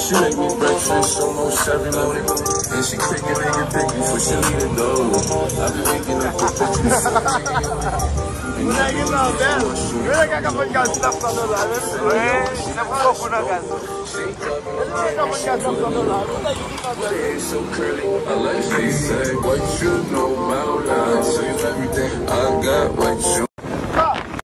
She make me breakfast almost 7 on it. And she take it before she leave the door. I be waking up with pictures. Lagi na, Ben. Wala ka kapag gas-stop ka doon. Nabuko ko na gas. Wala ka kapag gas-stop ka doon. So curly, I like she say what you know about life. Say everything I got, what you